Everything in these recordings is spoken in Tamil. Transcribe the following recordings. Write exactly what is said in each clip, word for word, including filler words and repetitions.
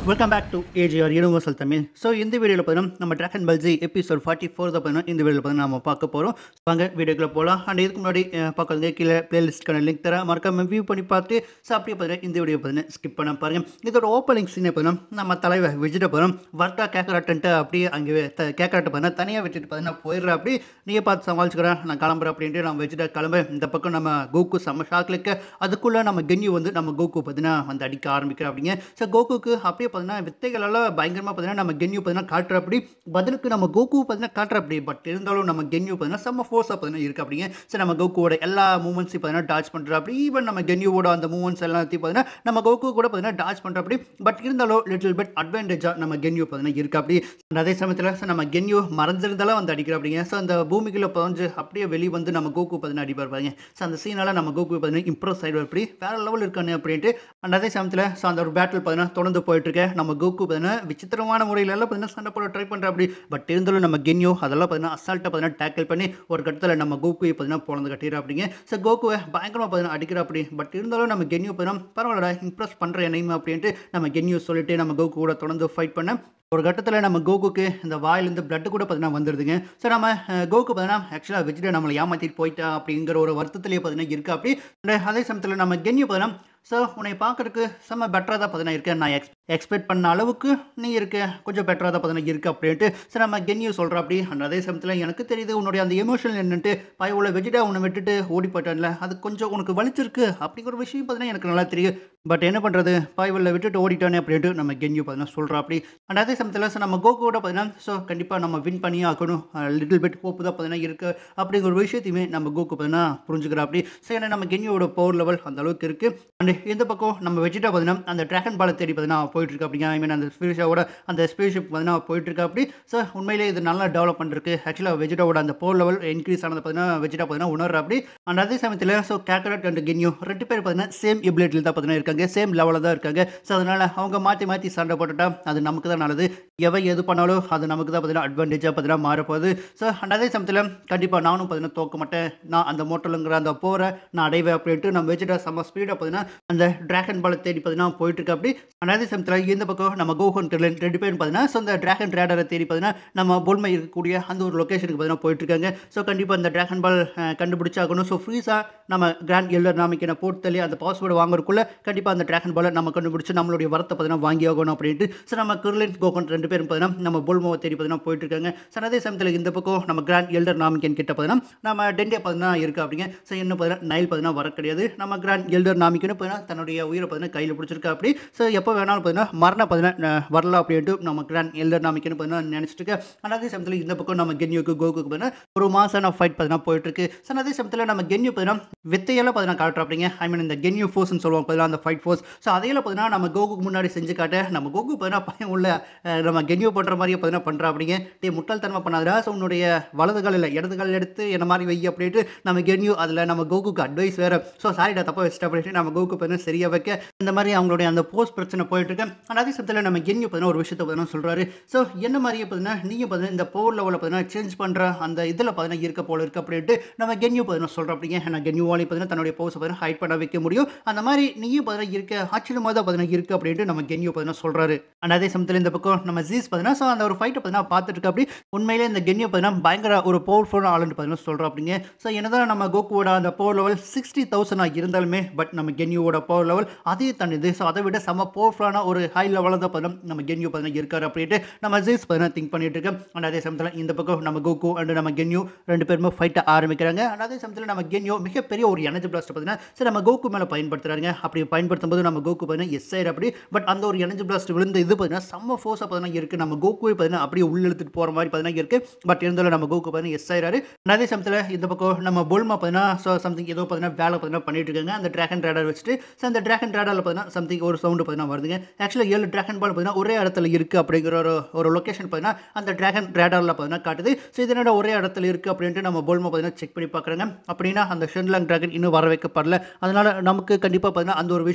Welcome back to AGR universal Tamil. So இந்த வீடியோவில் பார்த்தீங்கன்னா நம்ம Dragon Ball Z episode forty four தான் பார்த்தீங்கன்னா இந்த வீடியோவில் பார்த்தீங்கன்னா நம்ம பார்க்க போகிறோம். வாங்க வீடியோக்குள்ள போகலாம். அண்ட் இதுக்கு முன்னாடி பார்க்குறது கீழே பிளேலிஸ்ட்டுக்கான லிங்க் தரேன், மறக்காம வியூ பண்ணி பார்த்து ஸோ அப்படியே பார்த்தீங்கன்னா இந்த வீடியோ பார்த்தீங்கன்னா ஸ்கிப் பண்ண பாருங்கள். இதோட ஓப்பனிங் சீனை பார்த்தீங்கன்னா நம்ம தலைவர் விஜிட்ட போகிறோம் வர்ட்டா கேட்கறாட்டன்ட்டு அப்படியே அங்கே கேட்கறாட்ட பார்த்தீங்கன்னா தனியாக விட்டுட்டு பார்த்தீங்கன்னா போயிடுறா, அப்படி நீயே பார்த்து சமாளிச்சுக்கிறேன், நான் கிளம்புறேன் அப்படின்ட்டு நம்ம விஜிட்ட கிளம்ப இந்த பக்கம் நம்ம கோகு செம்ம ஷாக்கில் இருக்க. அதுக்குள்ளே நம்ம கென்யூ வந்து நம்ம கோகு பார்த்தீங்கன்னா வந்து அடிக்க ஆரம்பிக்கிறோம் அப்படிங்க. ஸோ கோகுக்கு அப்படியே பார்த்தீங்கன்னா வித்தைகளெல்லாம் பயங்கரமாக பார்த்தீங்கன்னா நம்ம கென்யூ பார்த்தீங்கன்னா காட்டுற அப்படி பதிலுக்கு நம்ம கோகு பார்த்தீங்கன்னா காட்டுற அப்படி. பட் இருந்தாலும் நம்ம கென்யூ பார்த்தீங்கன்னா செம்ம ஃபோர்ஸாக பார்த்தீங்கன்னா இருக்குது அப்படிங்க. ஸோ நம்ம கோகுவோட எல்லா மூமெண்ட்ஸையும் பார்த்தீங்கன்னா டாச் பண்ணுற அப்படி, ஈவன் நம்ம கென்யூவோட அந்த மூமெண்ட்ஸ் எல்லாத்தையும் பார்த்தீங்கன்னா நம்ம கோகு கூட பார்த்தீங்கன்னா டாச் பண்ணுற அப்படி. பட் இருந்தாலும் லிட்டில் பிட் அட்வான்டேஜாக நம்ம கென்யூ பார்த்தீங்கன்னா இருக்குது அப்படி. அதே சமயத்தில் ஸோ நம்ம கென்யூ மறைஞ்சிருந்தாலும் வந்து அடிக்கிற அப்படிங்க. ஸோ அந்த பூமிக்குள்ளே பதினஞ்சு அப்படியே வெளியே வந்து நம்ம கோகு பார்த்தீங்கன்னா அடிப்பார் பாருங்க. ஸோ அந்த சீனால் நம்ம கோகு பார்த்தீங்கன்னா இம்ப்ரெஸ் ஆகிடுவார், அப்படி வேற லெவல் இருக்கானு அப்படின்ட்டு. அண்ட் அதே சமயத்தில் ஸோ அந்த ஒரு பேட்டில் பார்த்தீங்கன்னா தொடர்ந்து போயிட்டு இருக்க. நம்ம கோகு பார்த்தீங்கன்னா விசித்திரமான முறையிலெல்லாம் பார்த்தீங்கன்னா சண்டை போட ட்ரை பண்ணுற அப்படி. பட் இருந்தாலும் நம்ம கென்யூ அதெல்லாம் பார்த்தீங்கன்னா அசால்ட்டாக பார்த்தீங்கன்னா டேக்கிள் பண்ணி ஒரு கட்டத்தில் நம்ம கோகுவை பார்த்தீங்கன்னா பொழந்து கட்டிடுற அப்படிங்க. ஸோ கோகுவை பயங்கரமாக பார்த்தீங்கன்னா அடிக்கிற அப்படி. பட் இருந்தாலும் நம்ம கென்யூ பார்த்தீங்கன்னா பரவாயில்லடா இம்ப்ரெஸ் பண்ணுற என்னையுமே அப்படின்ட்டு நம்ம கென்யூ சொல்லிட்டு நம்ம கோகு கூட தொடர்ந்து ஃபைட் பண்ண ஒரு கட்டத்தில் நம்ம கோகுக்கு இந்த வாயிலிருந்து பிளட்டு கூட பார்த்தீங்கன்னா வந்துடுதுங்க. ஸோ நம்ம கோகு பார்த்தீங்கன்னா ஆக்சுவலாக வெஜிட நம்மளை ஏமாற்றிட்டு போயிட்டா அப்படிங்கிற ஒரு வருத்தத்திலேயே பார்த்தீங்கன்னா இருக்குது அப்படி. அதே சமயத்தில் நம்ம கென்யூ பார்த்தீங்கன்னா ஸோ உன்னை பார்க்குறதுக்கு செம்ம பெட்டராக தான் பார்த்தீங்கன்னா இருக்கேன், நான் எக்ஸ் எக்ஸ்பெக்ட் பண்ண அளவுக்கு நீ இருக்க கொஞ்சம் பெட்டராக தான் பார்த்தீங்கன்னா இருக்குது அப்படின்ட்டு. ஸோ நம்ம கென்யூ சொல்கிற அப்படி. அண்ட் அதே சமயத்தில் எனக்கு தெரியுது உன்னுடைய அந்த எமோஷனல் என்னன்ட்டு பயவுள்ள வெஜிடா உன்னை விட்டுட்டு ஓடி போயிட்டான்ல, அது கொஞ்சம் உனக்கு வலிச்சிருக்கு அப்படிங்கிற விஷயம் பார்த்தீங்கன்னா எனக்கு நல்லா தெரியும். பட் என்ன பண்ணுறது, பயவுள்ள விட்டுட்டு ஓடிட்டானே அப்படின்ட்டு நம்ம கென்யூ பார்த்தீங்கன்னா சொல்கிறா அப்படி. அண்ட் அதே சமயத்தில் ஸோ நம்ம கோகுவோட பார்த்தீங்கன்னா ஸோ கண்டிப்பாக நம்ம வின் பண்ணியே ஆக்கணும், லிட்டில் பிட் ஹோப்பு தான் பார்த்தீங்கன்னா இருக்குது அப்படிங்கிற ஒரு விஷயத்தையுமே நம்ம கோகு பார்த்தீங்கன்னா புரிஞ்சுக்கிறா அப்படி. ஸோ ஏன்னா நம்ம கென்யூவோட பவர் லெவல் அந்த அளவுக்கு இருக்குது. அண்ட் இந்த பக்கம் நம்ம வெஜிடா பார்த்தீங்கன்னா அந்த டிராகன் பாலை தேடி பார்த்தீங்கன்னா போயிட்டு இருக்கு அப்படிங்க. ஐ மீன் அந்த ஸ்பீஷாவோட அந்த ஸ்பேஸ்ஷிப் பார்த்தீங்கன்னா போயிட்டு இருக்கு அப்படி. ஸோ உண்மையிலே இது நல்லா டெவலப் பண்ணிருக்கு. ஆக்சுவலாக வெஜிடாவோட அந்த பவர் லெவல் இன்க்ரீஸ் ஆனது பார்த்தீங்கன்னா வெஜிடா பார்த்தீங்கன்னா உணர்ற அப்படி. அண்ட் அதே சமயத்தில் ஸோ கேக்கரட் அண்ட் கென்யூ ரெண்டு பேர் பார்த்தீங்கன்னா சேம் எபிலிட்டியில் தான் பார்த்தீங்கன்னா இருக்காங்க, சேம் லெவலில் தான் இருக்காங்க. ஸோ அதனால் அவங்க மாற்றி மாற்றி சண்டை போட்டுட்டா அது நமக்கு தான் நல்லது. எவை எது பண்ணாலும் அது நமக்கு தான் பார்த்தீங்கன்னா அட்வான்டேஜாக பார்த்தீங்கன்னா மாறப்போகுது. ஸோ அண்ட் அதே சமயத்தில் கண்டிப்பாக நானும் பார்த்தீங்கன்னா தோக்க மாட்டேன், நான் அந்த மோட்டலுங்கிற அந்த போரை நான் அடைவேன் அப்படின்ட்டு நம்ம வெஜிடா செம்ம ஸ்பீடாக பார்த்தீங்கன்னா அந்த டிராகன் பாலை தேடி பார்த்தீங்கன்னா போயிட்டு இருக்கு அப்படி. அதே சமயத்தில் இந்த பக்கம் நம்ம கோகன் கிர்லன் ரெண்டு பேரும் பார்த்தீங்கன்னா ஸோ அந்த டிராகன் ரேடரை தேடி பார்த்தீங்கன்னா நம்ம பொல்மை இருக்கக்கூடிய அந்த ஒரு லொக்கேஷனுக்கு பார்த்தீங்கன்னா போயிட்டு இருக்காங்க. ஸோ கண்டிப்பாக இந்த டிராகன் பால் கண்டுபிடிச்சாகணும். ஸோ ஃப்ரீஸாக நம்ம கிராண்ட் எல்லர் நாமிக்கான போட்டு தள்ளி அந்த பாஸ்வேர்டு வாங்குறதுக்குள்ள கண்டிப்பாக அந்த டிராகன் பாலை நம்ம கண்டுபிடிச்சு நம்மளுடைய வரத்தை பார்த்தீங்கன்னா வாங்கி ஆகணும் அப்படின்ட்டு. ஸோ நம்ம கிர்லன் கோகன் ரெண்டு பேரும் பார்த்தீங்கன்னா நம்ம பொல்மோவை தேடி பார்த்தீங்கன்னா போயிட்டு இருக்காங்க. ஸோ அதே சமயத்தில் இந்த பக்கம் நம்ம கிராண்ட் எல்டர் நாமிக்கன் கிட்ட பார்த்தீங்கன்னா நம்ம டெண்டே பார்த்தீங்கன்னா இருக்குது அப்படிங்க. ஸோ இன்னும் பார்த்தீங்கன்னா நைல் பார்த்தீங்கன்னா வர கிடையாது. நம்ம கிராண்ட் எல்டர் நாமிக்கன்னு பார்த்தீங்கன்னா தன்னுடைய உயிரை பார்த்தீங்கன்னா கையில் பிடிச்சிருக்கா அப்படி. ஸோ எப்போ வேணாலும் பார்த்தீங்கன்னா மரணம் பார்த்தீங்கன்னா வரலாம் அப்படின்ட்டு நம்ம கிராண்ட் எல்டர் நாமிக்கன்னு பார்த்தீங்கன்னா நினச்சிட்டு இருக்கேன். அதே சமயத்தில் இந்த பக்கம் நம்ம கென்யூக்கு கோகுக்கு பார்த்தீங்கன்னா ஒரு மாசான ஃபைட் பார்த்தீங்கன்னா போயிட்டு இருக்கு. ஸோ அதே சமயத்தில் நம்ம கென்யூ பார்த்தீங்கன்னா வித்தையெல்லாம் பார்த்தீங்கன்னா காட்டுறோம் அப்படிங்க. ஐ மீன் இந்த கென்யூ ஃபோர்ஸ்னு சொல்லுவாங்க பார்த்தீங்கன்னா அந்த ஃபைட் ஃபோர்ஸ். ஸோ அதையில பார்த்தீங்கன்னா நம்ம கோகுக்கு முன்னாடி செஞ்சு காட்ட நம்ம கோகு பார்த்தீங்கன்னா பையன் உள்ள நம்ம கென்யூ பண்ணுற மாதிரியே பார்த்தீங்கன்னா பண்ணுறா அப்படிங்க. டே முட்டாள்தனமா பண்ணாதா, ஸோ உன்னுடைய வலது கால் இல்லை இடது கால் எடுத்து என்ன மாதிரி வை அப்படின்ட்டு நம்ம கென்யூ அதில் நம்ம கோகுக்கு அட்வைஸ் வேறு. ஸோ சாரிடா தப்பா வச்சுட்டு அப்படின்ட்டு நம்ம கோகு பார்த்தீங்கன்னா சரியாக வைக்க இந்த மாதிரி அவங்களுடைய அந்த போஸ்ட் பிரச்சனை போயிட்டு இருக்கு. அதே சமயத்தில் நம்ம கென்யூ பார்த்தீங்கன்னா ஒரு விஷயத்தை பார்த்தீங்கன்னா சொல்கிறாரு. ஸோ என்ன மாதிரியே பார்த்தீங்கன்னா நீங்கள் பார்த்தீங்கன்னா இந்த பவர் லெவலில் பார்த்தீங்கன்னா சேஞ்ச் பண்ணுற அந்த இதில் பார்த்தீங்கன்னா இருக்க போல இருக்கு அப்படின்ட்டு நம்ம கென்யூ பார்த்தீங்கன்னா சொல்கிறோம் அப்படிங்க. நான் கென்யூவாலையும் பார்த்தீங்கன்னா தன்னுடைய போஸ்ட் பார்த்தீங்கன்னா ஹைட் பண்ண வைக்க முடியும், அந்த மாதிரி நீயும் பார்த்தீங்கன்னா இருக்க ஆச்சரியமாக தான் பார்த்தீங்கன்னா இருக்குது அப்படின்ட்டு நம்ம கென்யூ பார்த்தீங்கன்னா சொல்கிறாரு. அண்ட் அதே சமயத்தில் இந்த பக்கம் நம்ம ஜீஸ் பார்த்தீங்கன்னா ஸோ அந்த ஒரு ஃபைட்டை பார்த்தீங்கன்னா பார்த்துட்டு இருக்கு அப்படி. உண்மையிலே இந்த கென்யூ பார்த்தீங்கன்னா பயங்கர ஒரு பவர்ஃபுல்லான ஆளுன்னு பார்த்தீங்கன்னா சொல்கிறோம் அப்படிங்க. ஸோ என்னதான் நம்ம கோகுவோட அந்த பவர் லெவல் சிக்ஸ்டி தௌசண்ட் இருந்தாலுமே பட் நம்ம கென்யூவோட பவர் லெவல் அதே தண்ணிது. ஸோ அதை விட செம்ம பவர்ஃபுல்லான ஒரு ஹை லெவலில் தான் பார்த்தீங்கன்னா நம்ம கென்யூ பார்த்தீங்கன்னா இருக்காரு அப்படின்ட்டு நம்ம ஜீஸ் பார்த்தீங்கன்னா திங்க் பண்ணிட்டு இருக்கேன். அண்ட் அதே சமயத்தில் இந்த பக்கம் நம்ம கோகு அண்ட் நம்ம கென்யூ ரெண்டு பேருமே ஃபைட்டை ஆரம்பிக்கிறாங்க. அண்ட் அதே சமயத்தில் நம்ம கென்யூ மிகப்பெரிய ஒரு எனர்ஜி பிளாஸ்ட் பார்த்தீங்கன்னா சரி நம்ம கோகு மேலே பயன்படுத்துறாங்க. அப்படி பயன்படுத்தும் போது நம்ம கோகு பார்த்தீங்கன்னா எஸ் ஆயிரு அப்படி. பட் அந்த ஒரு எனர்ஜி பிளாஸ்ட் விழுந்து இது பார்த்தீங்கன்னா செம்ம ஃபோர்ஸாக பார்த்தீங்கன்னா இருக்குது. நம்ம கோகுவை பார்த்தீங்கன்னா அப்படியே உள்ள இழுத்துட்டு போகிற மாதிரி பார்த்தீங்கன்னா இருக்குது. பட் இருந்தாலும் நம்ம கோகு பார்த்தீங்கன்னா எஸ் ஆயிராரு. அதே சமயத்தில் இந்த பக்கம் நம்ம பொல்மா பார்த்தீங்கன்னா ஸோ சம்திங் ஏதோ பார்த்தீங்கன்னா வேலை பார்த்தீங்கன்னா பண்ணிட்டு இருக்காங்க அந்த டிராகன் ரேடர் வச்சுட்டு. ஸோ அந்த டிராகன் ரேடரில் பார்த்தீங்கன்னா சம்திங் ஒரு சவுண்டு பார்த்தீங்கன்னா வருதுங்க. ஆக்சுவலாக ஏழு டிராகன் பால் பார்த்தீங்கன்னா ஒரே இடத்துல இருக்குது அப்படிங்கிற ஒரு ஒரு லொக்கேஷன் பார்த்தீங்கன்னா அந்த டிராகன் ரேடரில் பார்த்தீங்கன்னா காட்டுது. ஸோ இதனோட ஒரே இடத்துல இருக்குது அப்படின்ட்டு நம்ம பொல்மா பார்த்தீங்கன்னா செக் பண்ணி பார்க்குறாங்க. அப்படின்னா அந்த ஷென்லாங் டிராகன் இன்னும் வர வைக்கப்படல, அதனால் நமக்கு கண்டிப்பாக பார்த்தீங்கன்னா அந்த ஒரு விஷயம்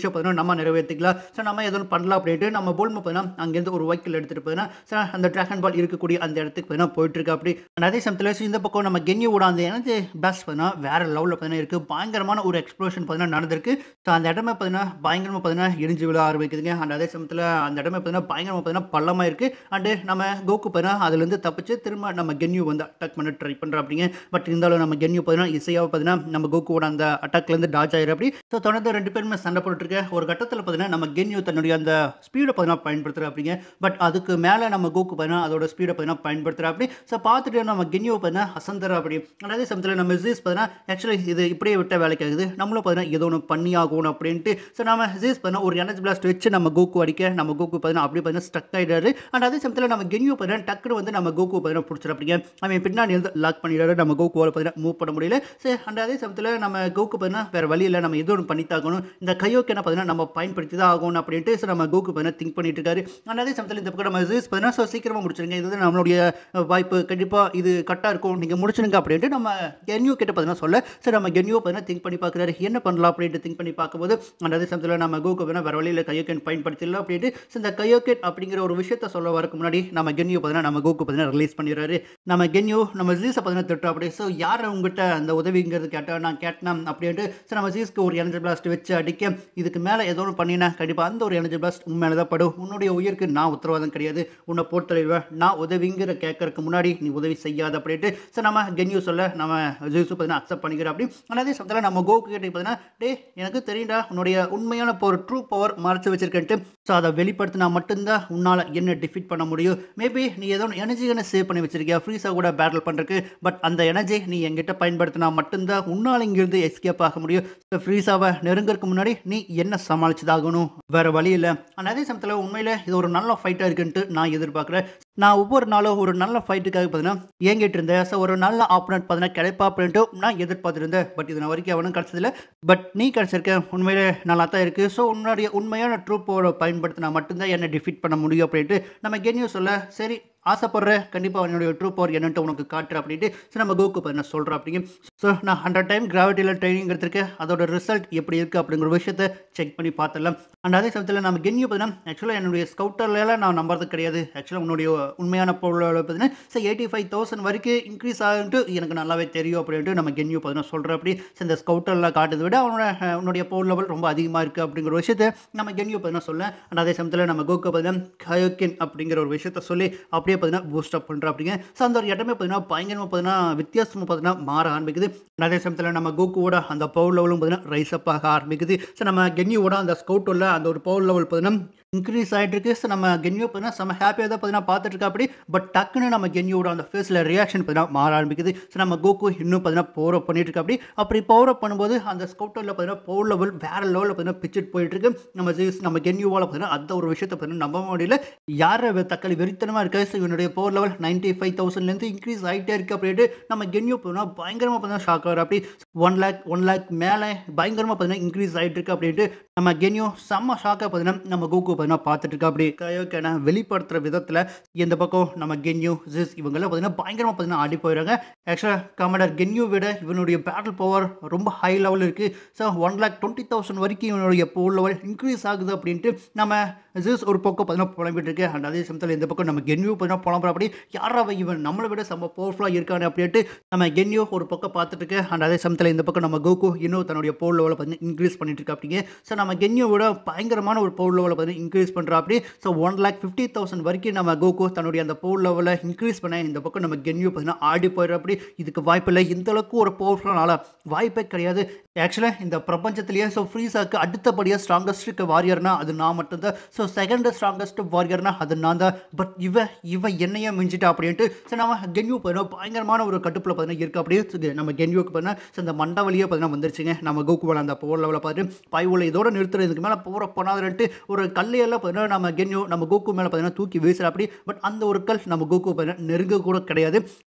விஷயம் பார்த்தீங்கன்னா நம்ம நிறைவேற்றிக்கலாம். ஸோ நம்ம எதுவும் பண்ணலாம் அப்படின்ட்டு நம்ம பூல்மா பார்த்தீங்கன்னா அங்கேருந்து ஒரு வெஹிக்கிள் எடுத்துட்டு பார்த்தீங்கன்னா ஸோ அந்த டிராகன் பால் இருக்கக்கூடிய அந்த இடத்துக்கு பார்த்தீங்கன்னா போயிட்டு இருக்கு அப்படி. அதே சமயத்தில் ஸோ இந்த பக்கம் நம்ம கென்யூவோட அந்த எனர்ஜி பிளாஸ்ட் பார்த்தீங்கன்னா வேற லெவலில் பார்த்தீங்கன்னா இருக்கு. பயங்கரமான ஒரு எக்ஸ்ப்ளோஷன் பார்த்தீங்கன்னா நடந்திருக்கு. ஸோ அந்த இடமே பார்த்தீங்கன்னா பயங்கரமாக பார்த்தீங்கன்னா எரிஞ்சு விழ ஆரம்பிக்குதுங்க. அண்ட் அதே சமயத்தில் அந்த இடமே பார்த்தீங்கன்னா பயங்கரமாக பார்த்தீங்கன்னா பள்ளமா இருக்கு. அண்டு நம்ம கோகு பார்த்தீங்கன்னா அதுலேருந்து தப்பிச்சு திரும்ப நம்ம கென்யூ வந்து அட்டாக் பண்ண ட்ரை பண்ணுறோம் அப்படிங்க. பட் இருந்தாலும் நம்ம கென்யூ பார்த்தீங்கன்னா இசையாக பார்த்தீங்கன்னா நம்ம கோகுவோட அந்த அட்டாக்லேருந்து டாஜ் ஆயிரு அப்படி. ஸோ தொடர்ந்து ரெண்டு பேருமே சண்டை போட்டுருக்க ஒரு கட்டத்தில் பார்த்தீங்கன்னா நம்ம கென்யூ தன்னுடைய அந்த ஸ்பீடை பார்த்தீங்கன்னா பயன்படுத்துகிற அப்படிங்க. பட் அதுக்கு மேலே நம்ம கோகு பார்த்தீங்கன்னா அதோட ஸ்பீடை பார்த்தீங்கன்னா பயன்படுத்துகிற அப்படி. ஸோ பார்த்துட்டு நம்ம கென்யூ பார்த்தீங்கன்னா அசந்தர அப்படி. அதே சமயத்தில் நம்ம ஜீஸ் பார்த்தீங்கன்னா ஆக்சுவலி இது இப்படியே விட்ட வேலைக்கு ஆகுது, நம்மளும் பார்த்தீங்கன்னா ஏதோ ஒன்று பண்ணி ஆகணும் அப்படின்ட்டு. ஸோ நம்ம ஜீஸ் பார்த்தீங்கன்னா ஒரு எனர்ஜி பிளாஸ்ட் வச்சு நம்ம கோகு அடிக்க நம்ம கோகு பார்த்தீங்கன்னா அப்படி பார்த்தீங்கன்னா ஸ்டக் ஆகிடாரு. அண்ட் அதே சமயத்தில் நம்ம கென்யூ பார்த்தீங்கன்னா டக்குனு வந்து நம்ம கோகு பார்த்தீங்கன்னா பிடிச்சிரு அப்படிங்க. அவன் பின்னாடி வந்து லாக் பண்ணிடுறாரு. நம்ம கோகுவால் பார்த்தீங்கன்னா மூவ் பண்ண முடியல. சரி அண்ட் அதே சமயத்தில் நம்ம கோகு பார்த்தீங்கன்னா வேற வழி இல்லை, நம்ம ஏதோ ஒன்று பண்ணித்தாகணும், இந்த கையோக்கேனை பார்த்தீங்கன்னா நம்ம பயன்படுத்தி தான் ஆகணும் அப்படின்ட்டு. ஸோ நம்ம கோகு பார்த்தீங்கன்னா திங்க் பண்ணிட்டு இருக்காரு. அண்ட் அதே சமயத்தில் இந்த பக்கம் நம்ம ஜீஸ் பார்த்தீங்கன்னா ஸோ சீக்கிரமாக முடிச்சிருங்க, இது வந்து நம்மளுடைய வாய்ப்பு, கண்டிப்பாக இது கரெக்டாக இருக்கும், நீங்கள் முடிச்சிருங்க அப்படின்ட்டு நம்ம கென்யூ கிட்ட பார்த்தீங்கன்னா சொல்ல. சரி நம்ம கென்யூ பார்த்தீங்கன்னா திங்க் பண்ணி பார்க்குறாரு என்ன பண்ணலாம் அப்படின்ட்டு. திங்க் பண்ணி பார்க்கும்போது அந்த அதே சமயத்தில் நம்ம கோகு பார்த்தீங்கன்னா வேற வழியில் கையோக்கேன் பயன்படுத்திடலாம் அப்படின்ட்டு. ஸோ இந்த கையோக்கேன் அப்படிங்கிற ஒரு விஷயத்த சொல்ல வரக்கு முன்னாடி நம்ம கென்யூ பார்த்தீங்கன்னா நம்ம கோகு பார்த்தீங்கன்னா ரிலீஸ் பண்ணிடுறாரு. நம்ம கென்யூ நம்ம ஜீஸை பார்த்தீங்கன்னா திட்டுறோம் அப்படி. ஸோ யார் உங்ககிட்ட அந்த உதவிங்கிறது கேட்டால் நான் கேட்டேன் அப்படின்ட்டு. ஸோ நம்ம ஜீஸ்க்கு ஒரு எனர்ஜி பிளாஸ்ட் வச்சு அடிக்க, இதுக்கு மேலே ஏதோ ஒன்று பண்ணினா கண்டிப்பாக அந்த ஒரு எனர்ஜி பிளாஸ்ட் உன் மேலே தான் படும், உன்னுடைய உயிருக்கு நான் உத்தரவாதம் கிடையாது, உன்னை போர்த்தலைவா நான் உதவிங்கிற கேட்கறதுக்கு முன்னாடி நீ உதவி செய்யாத அப்படின்ட்டு. ஸோ நம்ம கென்யூ சொல்ல நம்ம ஜூஸு பார்த்தீங்கன்னா அக்செப்ட் பண்ணிக்கிறோம் அப்படி. ஆனால் அதே சமயத்தில் நம்ம கோகு கிட்ட பார்த்தீங்கன்னா டே எனக்கு தெரியும்டா உன்னுடைய உண்மையான பவர், ட்ரூ பவர் மறைச்சு வச்சிருக்கேன்ட்டு. ஸோ அதை வெளிப்படுத்தினா மட்டும்தான் உன்னால் என்ன டிஃபீட் பண்ண முடியும். மேபி நீ ஏதோ எனர்ஜிகளை சேவ் பண்ணி வச்சிருக்கியா ஃப்ரீஸாக கூட பேட்டில் பண்ணுறதுக்கு. பட் அந்த எனர்ஜி நீ எங்கிட்ட பயன்படுத்தினா மட்டும்தான் உன்னால் இங்கிருந்து எஸ்கேப் ஆக முடியும். ஸோ ஃப்ரீஸாவை நெருங்கிறதுக்கு முன்னாடி நீ என்ன சமாளிச்சுதாகணும், வேற வழி இல்லை. ஆனால் அதே சமயத்தில் உண்மையில் இது ஒரு நல்ல ஃபைட்டாக இருக்குன்ட்டு நான் எதிர்பார்க்குறேன். நான் ஒவ்வொரு நாளும் ஒரு நல்ல ஃபைட்டுக்காக பார்த்தீங்கன்னா ஏங்கிட்டு இருந்தேன். ஸோ ஒரு நல்ல ஆப்போனன்ட் பார்த்தீங்கன்னா கிடைப்பா அப்படின்ட்டு நான் எதிர்பார்த்துருந்தேன். பட் இது நான் வரைக்கும் அவனும் கிடச்சதில்ல. பட் நீ கிடச்சிருக்க உண்மையிலே நல்லா தான் இருக்குது. ஸோ உன்னுடைய உண்மையான ட்ரூ பவரை பயன்படுத்தினா மட்டும்தான் என்னை டிஃபீட் பண்ண முடியும் அப்படின்ட்டு நம்ம கென்யூ சொல்ல. சரி ஆசைப்படுறேன், கண்டிப்பாக என்னுடைய ட்ரூ பவர் என்னன்ட்டு உனக்கு காட்டுறேன் அப்படின்ட்டு. ஸோ நம்ம கோகு பண்ண சொல்கிறேன் அப்படிங்க. ஸோ நான் ஹண்ட்ரட் டைம் கிராவிட்டியில் ட்ரைனிங் எடுத்திருக்கேன், அதோட ரிசல்ட் எப்படி இருக்குது அப்படிங்கிற விஷயத்தை செக் பண்ணி பார்த்துடலாம். அண்ட் அதே சமயத்தில் நம்ம கென்யூ பார்த்தீங்கன்னா ஆக்சுவலாக என்னுடைய ஸ்கவுட்டர்லாம் நான் நம்புறது கிடையாது. ஆக்சுவலாக உன்னுடைய உண்மையான பொருளோட பார்த்தீங்கன்னா ஸோ எயிட்டி ஃபைவ் தௌசண்ட் வரைக்கும் இன்க்ரீஸ் ஆகுன்ட்டு எனக்கு நல்லாவே தெரியும் அப்படின்ட்டு நம்ம கென்யூ பார்த்தீங்கன்னா சொல்கிறேன் அப்படி. ஸோ இந்த ஸ்கவுட்டரில் காட்டுறதை விட அவனோட உன்னுடைய பவர் லெவல் ரொம்ப அதிகமாக இருக்குது அப்படிங்கிற விஷயத்தை நம்ம கென்யூ பார்த்தீங்கன்னா சொல்ல. அண்ட் அதே சமயத்தில் நம்ம கோகு பார்த்தீங்கன்னா கயோக்கின் அப்படிங்கிற ஒரு விஷயத்த சொல்லி அப்படியே பார்த்தீங்கன்னா பூஸ்ட் அப் பண்ணுறோம் அப்படிங்க. ஸோ அந்த ஒரு இடமே பார்த்தீங்கன்னா பயங்கரமாக பார்த்தீங்கன்னா வித்தியாசமாக பார்த்தீங்கன்னா மாற ஆரம்பிக்குது. அதே சமயத்தில் நம்ம கோகுவோட அந்த பவர் லெவலும் பார்த்தீங்கன்னா ரைஸ் அப் ஆக ஆரம்பிக்குது. ஸோ நம்ம கென்யூவோட அந்த ஸ்கவுட்டோட அந்த ஒரு பவர் லெவல் பார்த்தீங்கன்னா இன்க்ரீஸ் ஆகிட்டு இருக்கு. ஸோ நம்ம கென்யூ பார்த்தீங்கன்னா செம்ம ஹாப்பியாக தான் பார்த்தீங்கன்னா பார்த்துட்டு இருக்கா அப்படி. பட் டக்குன்னு நம்ம கென்யூவோட அந்த ஃபேஸில் ரியாக்ஷன் பார்த்தீங்கன்னா மாற ஆரம்பிக்குது. ஸோ நம்ம கோகு இன்னும் பார்த்தீங்கன்னா பவர் அப் பண்ணிட்டு இருக்கா அப்படி. அப்படி பவர் அப் பண்ணும்போது அந்த ஸ்கவுட்டரில் பார்த்தீங்கன்னா பவர் லெவல் வேற லெவலில் பார்த்தீங்கன்னா பிச்சுட்டு போயிட்டு இருக்கு. நம்ம ஜீஸ் நம்ம கென்யூவால் பார்த்தீங்கன்னா அந்த ஒரு விஷயத்தை பார்த்தீங்கன்னா நம்ப முடியல. யாரை தக்காளி வெறித்தனமாக இருக்கா. ஸோ இவனுடைய பவர் லெவல் நைன்டி ஃபைவ் தௌசண்ட்லேருந்து இன்க்ரீஸ் ஆகிட்டே இருக்கு அப்படின்ட்டு நம்ம கென்யூ பார்த்தீங்கன்னா பயங்கரமாக பார்த்தீங்கன்னா ஷாக் ஆகிற அப்படி. ஒன் லேக் ஒன் லேக் மேலே பயங்கரமாக பார்த்தீங்கன்னா இன்க்ரீஸ் ஆகிட்டு இருக்கு அப்படின்ட்டு நம்ம கென்யூ செம்ம ஷாக்காக பார்த்தீங்கன்னா நம்ம கோகு பார்த்தீங்கன்னா பார்த்துட்டு இருக்கா அப்படி. கயோக்கேனை வெளிப்படுத்துகிற விதத்தில் இந்த பக்கம் நம்ம கென்யூ ஜிஸ் இவங்கெல்லாம் பார்த்தீங்கன்னா பயங்கரமாக பார்த்தீங்கன்னா ஆடி போயிடுறாங்க. ஆக்சுவலாக கமாண்டர் கென்யூ விட இவனுடைய பேட்டில் பவர் ரொம்ப ஹை லெவல் இருக்குது. So one lakh twenty thousand வரைக்கும் இவனுடைய பவர் லெவல் இன்க்ரீஸ் ஆகுது அப்படின்ட்டு நம்ம ஜிஸ் ஒரு பக்கம் பார்த்தீங்கன்னா புலம்பிட்டு இருக்கு. அண்ட் அதே சமயத்தில் இந்த பக்கம் நம்ம கென்யூ பார்த்தீங்கன்னா புலம்புற அப்படி. யாராவது இவன் நம்மளை விட செம்ம பவர்ஃபுல்லாக இருக்கானே அப்படின்ட்டு நம்ம கென்யூ ஒரு பக்கம் பார்த்துட்டு இருக்கு. அண்ட் அதே சமயத்தில் இந்த பக்கம் நம்ம கோகு இன்னும் தன்னுடைய பவர் லெவலை பார்த்தீங்கன்னா இன்க்ரீஸ் பண்ணிட்டு இருக்கா அப்படிங்க. ஸோ நம்ம கென்யூ விட பயங்கரமான ஒரு பவர் லெவலை பார்த்தீங்கன்னா இன்க்ரீஸ் பண்ணுறா அப்படி. So one lakh fifty thousand வரைக்கும் நம்ம கோகு தன்னுடைய அந்த பவர் லெவலை இன்க்ரீஸ் பண்ண இந்த பக்கம் நம்ம கென்யூ பார்த்தீங்கன்னா ஆடி போயிடுற அப்படி. இதுக்கு வாய்ப்பு இல்லை, இந்த அளவுக்கு ஒரு பவர்ஃபுல்லான ஆளா வாய்ப்பே கிடையாது. ஆக்சுவலாக இந்த பிரபஞ்சத்திலேயே ஸோ ஃப்ரீஸாக்கு அடுத்தபடியாக ஸ்ட்ராங்கஸ்ட் வாரியர்னா அது நான் மட்டும்தான். ஸோ செகண்ட் ஸ்ட்ராங்கஸ்ட் வாரியர்னா அது நான் தான். பட் இவ இவ என்னையே மிஞ்சிட்டா அப்படின்ட்டு. ஸோ நம்ம கென்யூ பார்த்தீங்கன்னா பயங்கரமான ஒரு கட்டுப்பில் பார்த்தீங்கன்னா இருக்கு அப்படியே. நம்ம கென்யூக்கு பார்த்தீங்கன்னா ஸோ இந்த மண்டை வழியே பார்த்தீங்கன்னா வந்துருச்சுங்க. நம்ம கோகுவால் அந்த பவர் லெவலை பார்த்துட்டு பாய்வுல இதோட நிறுத்துறது, இதுக்கு மேலே பவர் பண்ணாதுன்ட்டு ஒரு கல்லையெல்லாம் பார்த்தீங்கன்னா நம்ம கென்யூ நம்ம கோகு மேலே பார்த்தீங்கன்னா தூக்கி வீசுற அப்படி. பட் அந்த ஒரு கல் நம்ம கோகு பார்த்தீங்கன்னா நெருங்க கூட கிடையாது.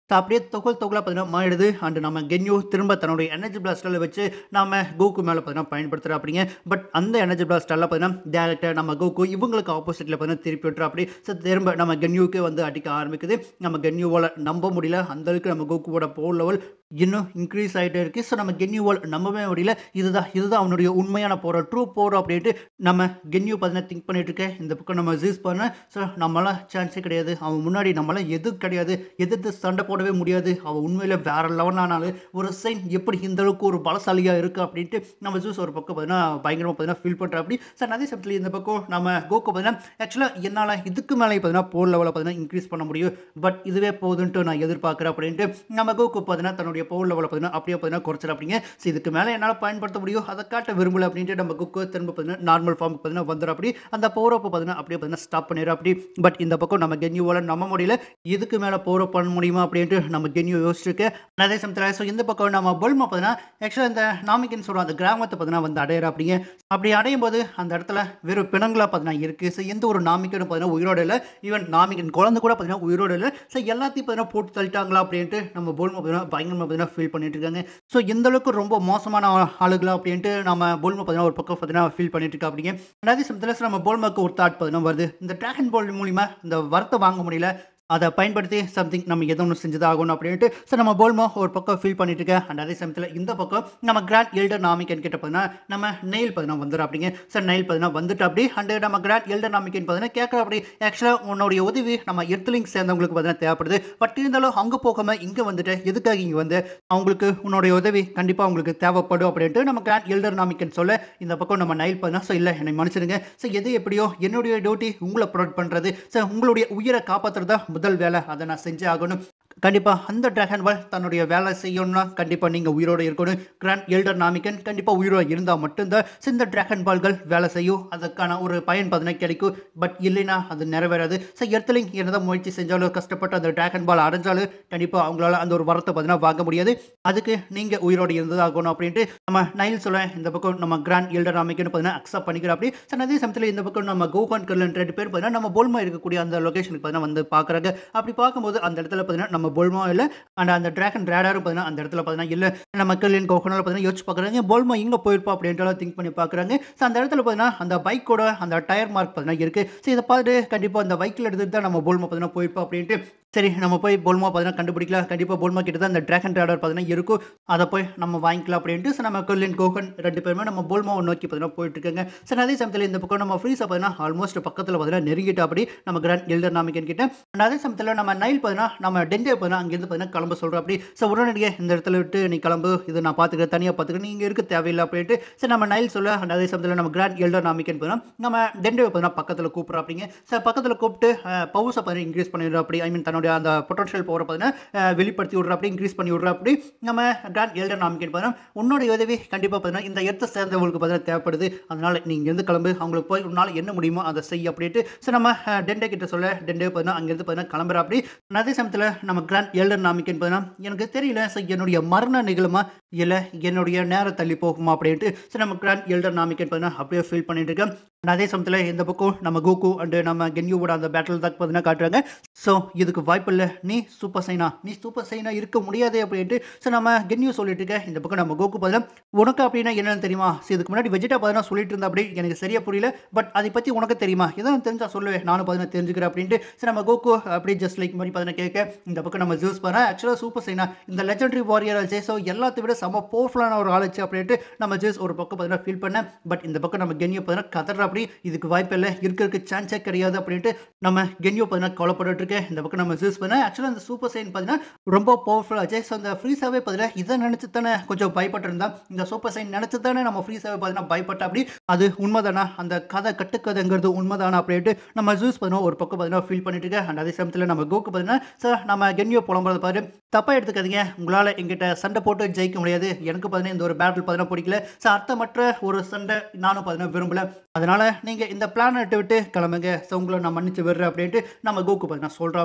ஸோ அப்படியே தொகுல் தொகுலா பார்த்தீங்கன்னா மாறிடுது. அண்ட் நம்ம கென்யூ திரும்ப தன்னுடைய எனர்ஜி பிளாஸ்டர்ல வச்சு நாம கோகு மேல பார்த்தீங்கன்னா பயன்படுத்துறாப்படிங்க. பட் அந்த எனர்ஜி பிளாஸ்டர்லாம் பார்த்தீங்கன்னா டைரக்ட்டா நம்ம கோகு இவங்களுக்கு ஆப்போசிட்ல பார்த்தீங்கன்னா திருப்பி விட்டுறாப்படி. ஸோ திரும்ப நம்ம கென்யூக்கே வந்து அடிக்க ஆரம்பிக்குது. நம்ம கென்யூவால நம்ப முடியல. அந்த அளவுக்கு நம்ம கோகுவோட பவர் லெவல் இன்னும் இன்க்ரீஸ் ஆயிட்டே இருக்கு. ஸோ நம்ம கென்யூவால் நம்பவே முடியல. இதுதான் இதுதான் அவனுடைய உண்மையான பவர், ட்ரூ பவர் அப்படின்ட்டு நம்ம கென்யூ பார்த்தீங்கன்னா திங்க் பண்ணிட்டு இருக்கேன். இந்த பக்கம் நம்ம ஜீஸ் பண்ண ஸோ நம்மளால சான்ஸே கிடையாது. அவன் முன்னாடி நம்மளால எதுவும் கிடையாது. எதிர்த்து சண்டை போடவே முடியாது. அவன் உண்மையில வேற லெவலானாலும் ஒரு சைன் எப்படி இந்த அளவுக்கு ஒரு பலசாலியா இருக்கு அப்படின்ட்டு நம்ம ஜூஸ் ஒரு பக்கம் பார்த்தீங்கன்னா பயங்கரமா பார்த்தீங்கன்னா ஃபீல் பண்றாப்படி. ஸோ அதே சமயத்துல இந்த பக்கம் நம்ம கோகு பார்த்தீங்கன்னா ஆக்சுவலா என்னால இதுக்கு மேலே பார்த்தீங்கன்னா பவர் லெவல பார்த்தீங்கன்னா இன்க்ரீஸ் பண்ண முடியும். பட் இதுவே போதுன்ட்டு நான் எதிர்பார்க்கிறேன் அப்படின்ட்டு நம்ம கோகு பார்த்தீங்கன்னா தன்னுடைய பவர் லெவல பார்த்தீங்கன்னா அப்படியே பார்த்தீங்கன்னா குறைச்சிடாப்படிங்க. ஸோ இதுக்கு மேலே என்னால் பயன்படுத்த முடியும். அதை காட்ட விரும்பல அப்படின்ட்டு நம்ம கோகு திரும்ப பார்த்தீங்கன்னா நார்மல் ஃபார்முக்கு பார்த்தீங்கன்னா வந்துடுறாப்படி. அந்த பவர் அப் பார்த்தீங்கன்னா அப்படியே பார்த்தீங்கன்னா ஸ்டாப் பண்ணிடுறாப்படி. பட் இந்த பக்கம் நம்ம கென்யூவால நம்ப முடியல. இதுக்கு மேலே பவர் அப் பண்ண முடியுமா அப்படின்ட்டு நம்ம கென்யூ யோசிச்சிருக்கு. அதே சமயத்தில் ஸோ இந்த பக்கம் நம்ம பல்மா பார்த்தீங்கன்னா ஆக்சுவலாக இந்த நாமிக்குன்னு சொல்கிற அந்த கிராமத்தை பார்த்தீங்கன்னா வந்து அடையிறாப்படிங்க. அப்படி அடையும் போது அந்த இடத்துல வெறும் பிணங்களா பார்த்தீங்கன்னா இருக்கு. ஸோ எந்த ஒரு நாமிக்கனும் பார்த்தீங்கன்னா உயிரோடு இல்லை. ஈவன் நாமிக்கன் குழந்தை கூட பார்த்தீங்கன்னா உயிரோடு இல்லை. ஸோ எல்லாத்தையும் பார்த்தீங்கன்னா போட்டு தள்ளிட்டாங்களா அப்படின்ட்டு நம்ம போல்மா பார்த்தீங்கன்னா பயங்கரமாக பார்த்தீங்கன்னா ஃபீல் பண்ணிட்டு இருக்காங்க. ஸோ எந்த அளவுக்கு ரொம்ப மோசமான ஆளுகளா அப்படின்ட்டு நம்ம போல்மா பார்த்தீங்கன்னா ஒரு பக்கம் பார்த்தீங்கன்னா ஃபீல் பண்ணிட்டு இருக்கா அப்படிங்க. அதே சமயத்தில் நம்ம போல்மாக்கு ஒரு தாட் பார்த்தீங்கன்னா வருது. இந்த டிராகன் பால் மூலியமா இந்த வரத்தை வாங்க முடியல. அதை பயன்படுத்தி சம்திங் நம்ம எதோ ஒன்று செஞ்சுதான் ஆகணும் அப்படின்ட்டு ஸோ நம்ம போல்மா ஒரு பக்கம் ஃபீல் பண்ணிட்டு இருக்கேன். அண்ட் அதே சமயத்தில் இந்த பக்கம் நம்ம கிராண்ட் எல்டர் நாமிக்கன் கிட்ட பார்த்தீங்கன்னா நம்ம நெயில் பார்த்தீங்கன்னா வந்துடும் அப்படிங்க. சார் நெயில் பார்த்தீங்கன்னா வந்துட்டு அப்படி அண்ட் நம்ம கிராண்ட் எல்டர் நாமிக்கன் பார்த்தீங்கன்னா கேட்குற அப்படி ஆக்சுவலாக உன்னுடைய உதவி நம்ம எர்த்லிங் சேர்ந்தவங்களுக்கு பார்த்தீங்கன்னா தேவைப்படுது. பட் இருந்தாலும் அங்கே போகாம இங்கே வந்துட்டு எதுக்காக இங்கே வந்து அவங்களுக்கு உன்னுடைய உதவி கண்டிப்பாக அவங்களுக்கு தேவைப்படும் அப்படின்ட்டு நம்ம கிராண்ட் எல்டர் நாமிக்கன் சொல்ல இந்த பக்கம் நம்ம நெயில் பார்த்தீங்கன்னா ஸோ இல்லை என்னை மன்னிச்சிடுங்க. ஸோ எது எப்படியோ என்னுடைய டியூட்டி உங்களை ப்ரொடெக்ட் பண்ணுறது. ஸோ உங்களுடைய உயிரை காப்பாற்றுறதா முதல் வேலை. அதை நான் செஞ்சே ஆகணும். கண்டிப்பா அந்த டிராகன் பால் தன்னுடைய வேலை செய்யணும்னா கண்டிப்பா நீங்க உயிரோட இருக்கணும். கிராண்ட் எல்டர் நாமிக்கன் கண்டிப்பா உயிரோட இருந்தா மட்டும்தான் இந்த டிராகன் பால்கள் வேலை செய்யும். அதுக்கான ஒரு பயன் பார்த்தீங்கன்னா கிடைக்கும். பட் இல்லைன்னா அது நிறைவேறாது. ஸோ எர்த்லிங் என்னதான் முயற்சி செஞ்சாலும் கஷ்டப்பட்டு அந்த டிராகன் பால் அடைஞ்சாலும் கண்டிப்பா அவங்களால அந்த ஒரு வரத்தை பார்த்தீங்கன்னா வாங்க முடியாது. அதுக்கு நீங்க உயிரோட இருந்தது ஆகணும் அப்படின்ட்டு நம்ம நைல் சொல்ல இந்த பக்கம் நம்ம கிராண்ட் எல்டர் நாமிக்கன் பார்த்தீங்கன்னா அக்செப்ட் பண்ணிக்கிற அப்படி. ஸோ அதே சமயத்தில் இந்த பக்கம் நம்ம கோகான் கர்லன் ரெண்டு பேர் பார்த்தீங்கன்னா நம்ம போல்மா இருக்கக்கூடிய அந்த லொகேஷனுக்கு பார்த்தீங்கன்னா வந்து பார்க்குறாங்க. அப்படி பார்க்கும்போது அந்த இடத்துல பார்த்தீங்கன்னா நம்ம போல்மா இல்லை அண்ட் அந்த டிராகன் ரேடாரும் பார்த்தீங்கன்னா அந்த இடத்துல பார்த்தீங்கன்னா இல்லை நம்ம கர்லின் கோகனால் பார்த்தீங்கன்னா யோசிச்சு பார்க்குறாங்க. போல்மா இங்கே போயிருப்பா அப்படின்ட்டு திங்க் பண்ணி பார்க்குறாங்க. ஸோ அந்த இடத்துல பார்த்தீங்கன்னா அந்த பைக்கோட அந்த டயர் மார்க் பார்த்தீங்கன்னா இருக்குது. ஸோ இதை பார்த்துட்டு கண்டிப்பாக அந்த பைக்கில் எடுத்துட்டு தான் நம்ம போல்மா பார்த்தீங்கன்னா போயிருப்பா அப்படின்ட்டு சரி நம்ம போய் போல்மா பார்த்தீங்கன்னா கண்டுபிடிக்கலாம். கண்டிப்பாக போல்மா கிட்ட தான் அந்த டிராகன் ரேடார் பார்த்தீங்கன்னா இருக்கும். அதை போய் நம்ம வாங்கிக்கலாம் அப்படின்ட்டு ஸோ நம்ம கர்லின் கோகன் ரெண்டு பேருமே நம்ம போல்மாவை நோக்கி பார்த்தீங்கன்னா போயிட்டு இருக்காங்க. ஸோ அதே சமயத்தில் இந்த பக்கம் நம்ம ஃப்ரீஸை பார்த்தீங்கன்னா ஆல்மோஸ்ட் பக்கத்தில் பார்த்தீங்கன்னா நெருங்கிட்டா அப்படி நம்ம கிராண்ட் எல்டர் நாமிக்கன் கிட்ட. அண்ட் அதே சமயத்தில் நம்ம நைல் பார்த்தீங்கன்னா நம்ம டெண்டே பார்த்தீங்கன்னா அங்கேருந்து பார்த்தீங்கன்னா கிளம்ப சொல்கிறோம் அப்படி. ஸோ உடனடியாக இந்த இடத்துல விட்டு நீ கிளம்பு, இது நான் பார்த்துக்கிறேன், தனியாக பார்த்துக்கிறேன், நீங்கள் இருக்க தேவையில்லை அப்படின்ட்டு ஸோ நம்ம நைல் சொல்ல. அண்ட் அதே சமயத்தில் நம்ம கிராண்ட் எல்டர் நாமிக்கன் பார்த்தீங்கன்னா நம்ம டெண்டே பார்த்தீங்கன்னா பக்கத்தில் கூப்பிட்றோம் அப்படிங்க. ஸோ பக்கத்தில் கூப்பிட்டு பவுஸை பார்த்தீங்கன்னா இன்க்ரீஸ் பண்ணிடுறோம் அப்படி. ஐ மீன் தன்னுடைய அந்த பொட்டன்ஷியல் பவரை பார்த்தீங்கன்னா வெளிப்படுத்தி விட்றா அப்படி, இன்க்ரீஸ் பண்ணி விட்றா அப்படி. நம்ம கிராண்ட் எல்டர் நாமிக்கன் பார்த்தீங்கன்னா உன்னோட உதவி கண்டிப்பாக பார்த்தீங்கன்னா இந்த இடத்தை சேர்ந்தவங்களுக்கு பார்த்தீங்கன்னா தேவைப்படுது. அதனால நீங்க இருந்து கிளம்பு, அவங்களுக்கு போய் உன்னால என்ன முடியுமோ அதை செய்ய அப்படின்ட்டு ஸோ நம்ம டெண்டே கிட்ட சொல்ல டெண்டே பார்த்தீங்கன்னா அங்கேருந்து பார்த்தீங்கன்னா கிளம்புறா அப்படி. அதே சமயத்தில் நம்ம கிராண்ட் எல்டர் நாமிக்கன் பார்த்தீங்கன்னா எனக்கு தெரியல ஸோ என்னுடைய மரண நிகழுமா இல்லை என்னுடைய நேரம் தள்ளி போகுமா அப்படின்ட்டு ஸோ நம்ம கிராண்ட் எல்டர் நாமிக்கன் பார்த்தீங்கன்னா அப்படியே ஃபீல் பண்ணிட்டு இருக்கேன். அதே சமயத்தில் இந்த பக்கம் நம்ம கோகு அண்ட் நம்ம கென்யூவோட அந்த பேட்டில் தான் பார்த்தீங்கன்னா காட்டுறாங்க. ஸோ இதுக்கு வாய்ப்பு இல்லை, நீ சூப்பர் சைனா நீ சூப்பர் சைனா இருக்க முடியாது அப்படின்ட்டு ஸோ நம்ம கென்யூ சொல்லிட்டு இருக்கேன். இந்த பக்கம் நம்ம கோகு பார்த்தீங்கன்னா உனக்கு அப்படின்னா என்னன்னு தெரியுமா? ஸோ இதுக்கு முன்னாடி வெஜிடா பார்த்தீங்கன்னா சொல்லிட்டு இருந்தா அப்படி எனக்கு சரியா புரியல. பட் அதை பற்றி உனக்கு தெரியுமா? எதாவது தெரிஞ்சா சொல்லுவேன், நானும் பார்த்தீங்கன்னா தெரிஞ்சுக்கிறேன் அப்படின்ட்டு ஸோ நம்ம கோகு அப்படி ஜஸ்ட் லைக் மாதிரி பார்த்தீங்கன்னா கேட்க. இந்த பக்கம் நம்ம ஜூஸ் பண்ண ஆக்சுவலாக சூப்பர் சைனா இந்த லெஜெண்டரி வாரியர் ஆச்சு. ஸோ எல்லாத்தை விட செம்ம பவர்ஃபுல்லான ஒரு ஆளுச்சு அப்படின்ட்டு நம்ம ஜூஸ் ஒரு பக்கம் பார்த்தீங்கன்னா ஃபீல் பண்ணேன். பட் இந்த பக்கம் நம்ம கென்யூ பார்த்தீங்கன்னா கதற அப்படி, இதுக்கு வாய்ப்பு இல்லை, இருக்கிறதுக்கு சான்ஸே கிடையாது அப்படின்ட்டு நம்ம கென்யூ பார்த்தீங்கன்னா கவலைப்பட்டு இருக்கேன். இந்த பக்கம் நம்ம ஜூஸ் பண்ண ஆக்சுவலாக அந்த சூப்பர் சைன் பார்த்தீங்கன்னா ரொம்ப பவர்ஃபுல் ஆச்சு. ஸோ அந்த ஃப்ரீஸாவே பார்த்தீங்கன்னா இதை நினச்சி தானே கொஞ்சம் பயப்பட்டு இருந்தா, இந்த சூப்பர் சைன் நினச்சி தானே நம்ம ஃப்ரீஸாவே பார்த்தீங்கன்னா பயப்பட்ட அப்படி. அது உண்மைதானா? அந்த கதை கட்டுக்கதைங்கிறது உண்மைதானா அப்படின்ட்டு நம்ம ஜூஸ் பார்த்தீங்கன்னா ஒரு பக்கம் பார்த்தீங்கன்னா ஃபீல் பண்ணிட்டு இருக்கேன். அண்ட் அதே சமயத்தில் நம்ம கோக்கு பார்த்தீங்கன்னா சார் நம்ம கென்யூ புலம்புறத பாரு, தப்பா எடுத்துக்காதீங்க, உங்களால் எங்கிட்ட சண்டை போட்டு ஜெயிக்க முடியாது. எனக்கு பார்த்தீங்கன்னா இந்த ஒரு பேட்டில் பார்த்தீங்கன்னா பிடிக்கல. ஸோ அர்த்தமற்ற ஒரு சண்டை நானும் பார்த்தீங்கன்னா விரும்பல. அதனால நீங்க இந்த பிளானட்டை விட்டு கிளம்புங்க. ஸோ உங்களை நான் மன்னிச்சு விடுறேன் அப்படின்ட்டு நம்ம கோக்கு பார்த்தீங்கன்னா சொல்கிறோம் அப்படி. இதை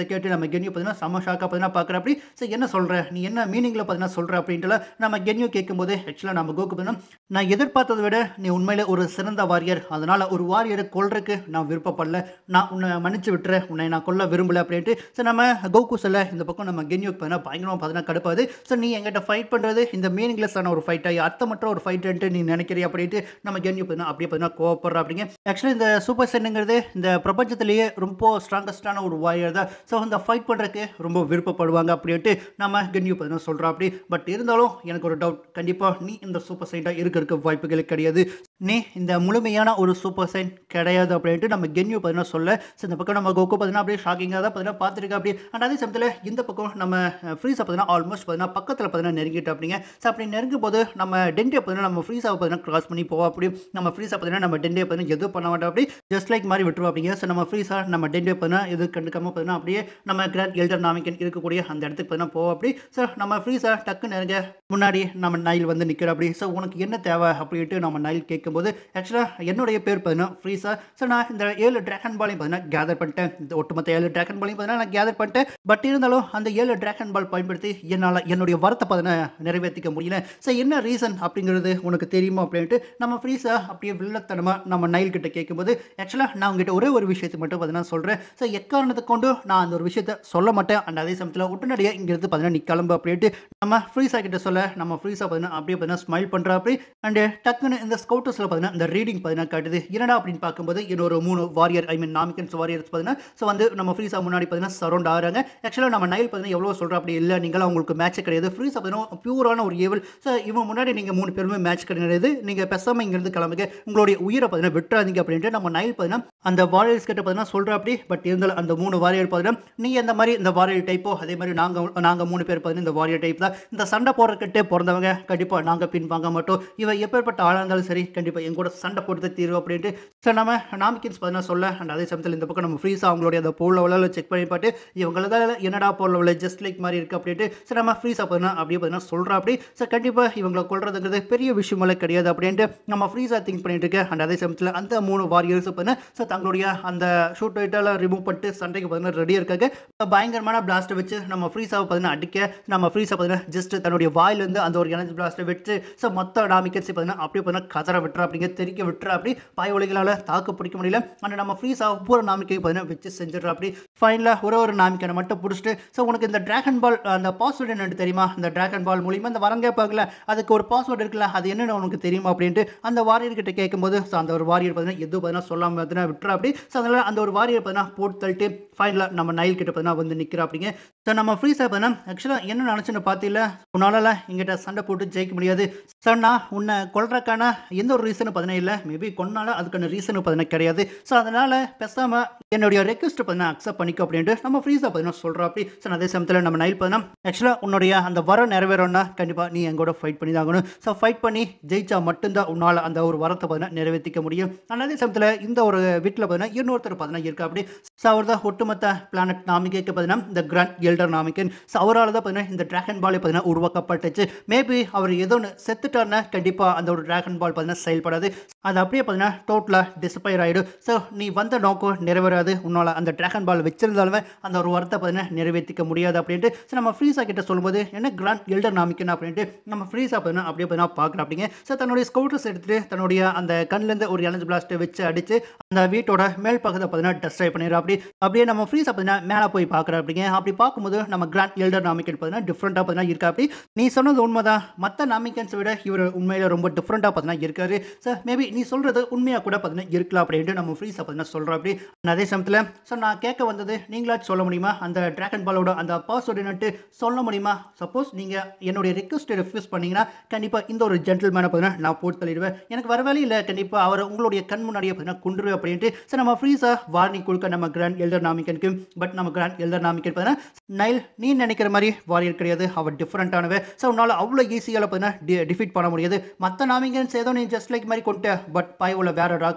விஷயத்த கேட்டு நம்ம கென்யூ பார்த்தீங்கன்னா செம்ம ஷாக்கா பார்த்தீங்கன்னா பார்க்குறாப்படி. ஸோ என்ன சொல்ற? நீ என்ன மீனிங்ல பார்த்தீங்கன்னா சொல்ற அப்படின்ட்டுலாம் நம்ம கென்யூ கேட்கும்போது, ஆக்சுவலா நம்ம கோகு பார்த்தீங்கன்னா, நான் எதிர்பார்த்தத விட நீ உண்மையிலே ஒரு சிறந்த வாரியர். அதனால ஒரு வாரியர கொல்றக்கு நான் விருப்பப்படல. நான் உன்ன மன்னிச்சு விட்டுறேன். உன்னை நான் கொல்ல விரும்பல அப்படின்ட்டு. ஸோ நம்ம கோகு சொல்ல இந்த பக்கம் நம்ம கென்யூக்கு பார்த்தீங்கன்னா பயங்கரமா பார்த்தீங்கன்னா கடுப்பாகுது. ஸோ நீ என்கிட்ட ஃபைட் பண்றது இந்த மீனிங்லெஸ்ஸான ஒரு ஃபைட்டா, அர்த்தமற்ற ஒரு ஃபைட்டுன்ட்டு நீ நினைக்கிறியா அப்படின்ட்டு நம்ம கென்யூ பார்த்தீங்கன்னா அப்படியே பார்த்தீங்கன்னா கோவப்படுறாப்படிங்க. ஆக்சுவலா இந்த சூப்பர் சைன்ங்கிறது இந்த பிரபஞ்சத்திலேயே ரொம்ப ஸ்ட்ராங்கஸ்ட்டான ஒரு வாரியர் தான். ஸோ அந்த ஃபைட் பண்றதுக்கு ரொம்ப விருப்பப்படுவாங்க அப்படின்ட்டு நம்ம கென்யூ பார்த்தீங்கன்னா சொல்றாப்படி. பட் இருந்தாலும் எனக்கு ஒரு டவுட். கண்டிப்பா நீ இந்த சூப்பர் சைன்ட்டா இருக்கறதுக்கு வாய்ப்புகளே கிடையாது. நீ இந்த முழுமையான ஒரு சூப்பர் சைன் கிடையாது அப்படின்ட்டு நம்ம கென்யூ பார்த்தீங்கன்னா சொல்ல, ஸோ இந்த பக்கம் நம்ம கோகு பார்த்தீங்கன்னா அப்படியே ஷாக்கிங்கா தான் பார்த்தீங்கன்னா பார்த்துருக்கா அப்படி. அண்ட் அதே சமயத்துல இந்த பக்கம் நம்ம ஃப்ரீஸா பார்த்தீங்கன்னா ஆல்மோஸ்ட் பார்த்தீங்கன்னா பக்கத்துல பார்த்தீங்கன்னா நெருங்கிட்டாப்டிங்க. ஸோ அப்படி நெருங்கும்போது நம்ம டென்டே பார்த்தீங்கன்னா நம்ம ஃப்ரீஸாவ பார்த்தீங்கன்னா கிராஸ் பண்ணி போவா அப்படி. நம்ம ஃப்ரீஸா பார்த்தீங்கன்னா நம்ம டென்டே பார்த்தீங்கன்னா எதுவும் பண்ண மாட்டா அப்படி. ஜஸ்ட் லைக் மாரி விட்டுருவாப்டிங்க. ஸோ நம்ம ஃப்ரீஸா நம்ம டென்டே பார்த்தீங்கன்னா எதுவும் கண்டுக்காம பார்த்தீங்கன்னா அப்படியே நம்ம கிராண்ட் எல்டர் நாமிக்கன் இருக்கக்கூடிய அந்த இடத்துக்கு பார்த்தீங்கன்னா போவா அப்படி. ஸோ நம்ம ஃப்ரீஸா டக்குன்னு நெருங்க முன்னாடி நம்ம நைல் வந்து நிற்கிறாப்படி. ஸோ உனக்கு என்ன தேவை அப்படின்ட்டு நம்ம நைல் கேட்கும்போது, ஆக்சுவலா என்னுடைய பேர் பார்த்தீங்கன்னா ஃப்ரீஸா. ஸோ நான் இந்த ஏழு டிராகன் பாலையும் பார்த்தீங்கன்னா கேதர் பண்ணிட்டேன். இந்த ஒட்டுமொத்த ஏழு டிராகன் பாலையும் பார்த்தீங்கன்னா நான் கேதர் பண்ணிட்டேன். பட் இருந்தாலும் அந்த ஏழு டிராகன் பால் பயன்படுத்தி என்னால என்னுடைய வரத்த பார்த்தீங்கன்னா நிறைவேத்திக்க முடியல. ஸோ என்ன ரீசன் அப்படிங்கிறது உனக்கு தெரியுமா அப்படின்ட்டு நம்ம ஃப்ரீஸா அப்படியே வில்லத்தனமா நம்ம நைல் கிட்ட கேட்கும்போது, ஆக்சுவலா நான் உங்ககிட்ட ஒரே ஒரு விஷயத்தை மட்டும் பார்த்தீங்கன்னா சொல்றேன். ஸோ எக்காரணத்தை கொண்டு நான் அந்த ஒரு விஷயத்த சொல்ல மாட்டேன். அண்ட் அதே சமயத்துல உடனடியா இங்கிருந்து பார்த்தீங்கன்னா நீ கிளம்பு அப்படின்ட்டு நம்ம ஃப்ரீஸா கிட்ட சொல்ல, நம்ம ஃப்ரீஸா பார்த்தீங்கன்னா அப்படியே பார்த்தீங்கன்னா ஸ்மைல் பண்றாப்படி. அண்ட் டக்குன்னு இந்த ஸ்கவுட்டர்ஸ்ல பார்த்தீங்கன்னா இந்த ரீடிங் பார்த்தீங்கன்னா காட்டுது. என்னடா அப்படின்னு பார்க்கும்போது இன்னொரு மூணு warrior I mean Namekians warriors பார்த்தீங்கன்னா ஸோ வந்து நம்ம ஃப்ரீஸா முன்னாடி பார்த்தீங்கன்னா சரௌண்ட் ஆகுறாங்க. ஆக்சுவலா நம்ம நைல் பார்த்தீங்கன்னா எவ்வளோ சொல்றா அப்படி இல்ல நீங்களா உங்களுக்கு மேட்ச் கிடையாது. ஃப்ரீஸா பார்த்தீங்கன்னா பியூரான ஒரு ஏவல். ஸோ இவன் முன்னாடி நீங்க மூணு பேருமே மேட்ச் கிடையாது. நீங்க பேசாம இங்கிருந்து கிளம்புங்க. உங்களுடைய உயிரை பார்த்தீங்கன்னா விட்டுறாதீங்க அப்படின்ட்டு நம்ம நைல் பார்த்தீங்கன்னா அந்த வாரியர்ஸ் கிட்ட பார்த்தீங்கன்னா சொல்றா அப்படி. பட் இருந்தாலும் அந்த மூணு வாரியர் பார்த்தீங்கன்னா நீ எந்த மாதிரி இந்த வாரியர் டைப்போ அதே மாதிரி நாங்க நாங்க மூணு பேர் பார்த்தீங்கன்னா இந்த வாரியர் டைப் தான். இந்த சண்டை போடுறதுக்கிட்டே பிறந்தவங்க கண்டிப்பா நாங்க பின் வாங்க மாட்டோம். இவன் எப்பேற்பட்ட ஆளா இருந்தாலும் சரி கண்டிப்பா எங்க கூட சண்டை போட்டு தீர்வு அப்படின்ட்டு ஸோ நம்ம நாமிக்கன்ஸ் பார்த்தீங்கன்னா சொல்ல. அண்ட் அதே சமயத்தில் இந்த பக்கம் நம்ம ஃப்ரீஸா அவங்களுடைய அந்த போல் லெவலில் செக் பண்ணி பார்த்து இவங்களதான் என்னடா போல் லெவலில் ஜஸ்ட் லைக் மாதிரி இருக்கு அப்படின்ட்டு ஸோ நம்ம ஃப்ரீஸா பார்த்தீங்கன்னா அப்படியே பார்த்தீங்கன்னா சொல்றா அப்படி. ஸோ கண்டிப்பா இவங்களை கொள்றதுங்கிறது பெரிய விஷயமெல்லாம் கிடையாது அப்படின்ட்டு நம்ம ஃப்ரீஸா திங்க் பண்ணிட்டு இருக்க. அண்ட் அதே சமயத்தில் அந்த மூணு வாரியர்ஸ் பார்த்தீங்கன்னா ஸோ தங்களுடைய அந்த ஷூட் ஐட்டெல்லாம் ரிமூவ் பண்ணிட்டு சண்டைக்கு பார்த்தீங்கன்னா ரெடியாக இருக்காங்க. பயங்கரமான பிளாஸ்ட்டை வச்சு நம்ம ஃப்ரீஸாவை பார்த்தீங்கன்னா அடிக்க நம்ம ஃப்ரீஸா பார்த்தீங்கன்னா ஜஸ்ட் தன்னுடைய வாயிலிருந்து அந்த ஒரு எனர்ஜி பிளாஸ்ட்டை வச்சு ஸோ மொத்த நாமிக்கன்ஸ் பார்த்தீங்கன்னா அப்படியே பார்த்தீங்கன்னா கதற விட்டுறா அப்படிங்க தெரிக்க விட்டுறா அப்படி. பாய் ஒலிகளால் தாக்கு பிடிக்க முடியல. ஆனால் நம்ம ஃப்ரீஸா ஒவ்வொரு நாமிக்கை பார்த்தீங்கன்னா வச்சு செஞ்சிடறா அப்படி. ஃபைனலாக ஒரு ஒரு நாமிக்கனை மட்டும் பிடிச்சிட்டு ஸோ உனக்கு இந்த டிராகன் பால் அந்த பாஸ்வேர்டு என்னன்னு தெரியுமா? இந்த டிராகன் பால் மூலியமா இந்த வரம் கேட்பாங்கல அதுக்கு ஒரு பாஸ்வேர்டு இருக்குல்ல அது என்னன்னு உனக்கு தெரியுமா அப்படின்ட்டு அந்த வாரியர் கிட்ட கேட்கும்போது ஸோ அந்த ஒரு வாரியர் பார்த்தீங்கன்னா எதுவும் பார்த்தீங்கன்னா சொல்லாமல் பார்த்தீங்கன்னா விட்டுறா அப்படி. ஸோ அதனால அந்த ஒரு வாரியர் பார்த்தீங்கன்னா போட்டு தள்ளிட்டு ஃபைனலாக நம்ம நைல் கிட்ட பார்த்தீங்கன்னா வந்து நிற்கிறா அப்படிங்க. ஸோ நம்ம ஃப்ரீஸா பார்த்தீங்கன்னா ஆக்சுவலாக என்ன நினச்சுன்னு பார்த்தீங்களா உன்னால எங்கிட்ட சண்டை போட்டு ஜெயிக்க முடியாது. ஸோ நான் உன்னை கொல்றதுக்கான எந்த ஒரு ரீசனும் பார்த்தீங்கன்னா இல்லை. மேபி கொன்னால அதுக்கான ரீசனும் பார்த்தீங்கன்னா கிடையாது. ஸோ அதனால பேசாம என்னுடைய ரெக்வஸ்ட் பார்த்தீங்கன்னா அக்செப்ட் பண்ணிக்கோ அப்படின்ட்டு நம்ம ஃப்ரீஸா பார்த்தீங்கன்னா சொல்கிறோம் அப்படி. ஸோ அதே சமயத்தில் நம்ம நைல் பார்த்தீங்கன்னா ஆக்சுவலாக உன்னுடைய அந்த வரம் நிறைவேறணும்னா கண்டிப்பாக நீ எங்கூட ஃபைட் பண்ணி தான் ஆகணும். ஸோ ஃபைட் பண்ணி ஜெயிச்சா மட்டும்தான் உன்னால் அந்த ஒரு வரத்தை பார்த்தீங்கன்னா நிறைவேற்றிக்க முடியும். அதே சமயத்தில் இந்த ஒரு வீட்டில் பார்த்தீங்கன்னா இன்னொருத்தர் பார்த்தீங்கன்னா இருக்கா அப்படி. ஸோ அவர் தான் ஒட்டுமொத்த பிளானட் நாமிக்கைக்கு பார்த்தீங்கன்னா இந்த கிராண்ட் எல்டர் நாமிக்கன். ஸோ அவரால் தான் பார்த்தீங்கன்னா இந்த டிராகன் பால் பார்த்தீங்கன்னா உருவாக்கப்பட்டுச்சு. மேபி அவர் ஏதோ ஒன்று செத்துட்டார்னா கண்டிப்பாக அந்த ஒரு டிராகன் பால் பார்த்தீங்கன்னா செயல்படாது. அது அப்படியே பார்த்தீங்கன்னா டோட்டலாக டிசப்பயர் ஆகிடும். ஸோ நீ வந்த நோக்கம் நிறைவேறாது. உன்னால் அந்த டிராகன் பால் வச்சிருந்தாலுமே அந்த ஒரு வரத்தை பார்த்தீங்கன்னா நிறைவேற்றிக்க முடியாது அப்படின்ட்டு ஸோ நம்ம ஃப்ரீஸா கிட்ட சொல்லும்போது என்ன கிராண்ட் எல்டர் நாமிக்கன் அப்படின்ட்டு நம்ம ஃப்ரீஸா பார்த்தீங்கன்னா அப்படியே பார்த்தீங்கன்னா பார்க்குறோம் அப்படிங்க. ஸோ தன்னுடைய ஸ்கவுட்டர்ஸ் எடுத்துட்டு தன்னுடைய அந்த கண்ணிலேருந்து ஒரு எனர்ஜி பிளாஸ்ட்டை வச்சு அடிச்சு அந்த வீட்டோட மேல் பக்கத்தை பார்த்தீங்கன்னா டெஸ்ட்ராய் பண்ணிடுறோம் அப்படி. அப்படியே நம்ம ஃப்ரீஸா பார்த்தீங்கன்னா மேலே போய் பார்க்குறோம் அப்படிங்க. அப்படி பார்க்கும்போது நம்ம கிராண்ட் எல்டர் நாமிக்கன் பார்த்தீங்கன்னா டிஃப்ரெண்ட்டாக பார்த்தீங்கன்னா இருக்கா அப்படி. நீ சொன்னது உண்மைதான். மற்ற நாமிக்கன்ஸை விட இவர் உண்மையில ரொம்ப டிஃப்ரெண்ட்டாக பார்த்தீங்கன்னா இருக்காரு. ஸோ மேபி நீ சொல்றது உண்மையாக கூட பார்த்தீங்கன்னா இருக்கலாம் அப்படின்ட்டு நம்ம ஃப்ரீஸா பார்த்தீங்கன்னா சொல்கிறோம் அப்படி. அதே சமயத்தில் ஸோ நான் கேட்க வந்தது நீங்களாச்சும் சொல்ல முடியுமா? அந்த டிராகன் பாலோட அந்த பாஸ்வேர்டு என்னட்டு சொல்ல முடியுமா? சப்போஸ் நீங்கள் என்னுடைய ரிக்வஸ்ட்டை ரெஃப்யூஸ் பண்ணீங்கன்னா கண்டிப்பாக இந்த ஒரு ஜென்டில்மேனை பார்த்தீங்கன்னா நான் போட்டு தள்ளிடுவேன். எனக்கு வர வேலை இல்லை. கண்டிப்பாக அவரை உங்களுடைய கண் முன்னாடியே பார்த்தீங்கன்னா கொண்டுருவேன் அப்படின்ட்டு ஸோ நம்ம ஃப்ரீஸா வார்னிங் கொடுக்க நம்ம கிராண்ட் எல்டர் நாமிக்கனுக்கு. பட் நம்ம கிராண்ட் எல்டர் நாமிக்கன் பார்த்தீங்கன்னா நைல் நீ நினைக்கிற மாதிரி வாரியர் கிடையாது. அவர் டிஃப்ரெண்ட்டானவே. ஸோ உன்னால் அவ்வளோ ஈஸியால் பார்த்தீங்கன்னா டிஃபீட் பண்ண முடியாது. மற்ற நாமிக்கன்ஸ் ஏதோ நீ ஜஸ்ட் லைக் மாதிரி கொண்டு பட் பாய் உள்ள வேற ராக்கோ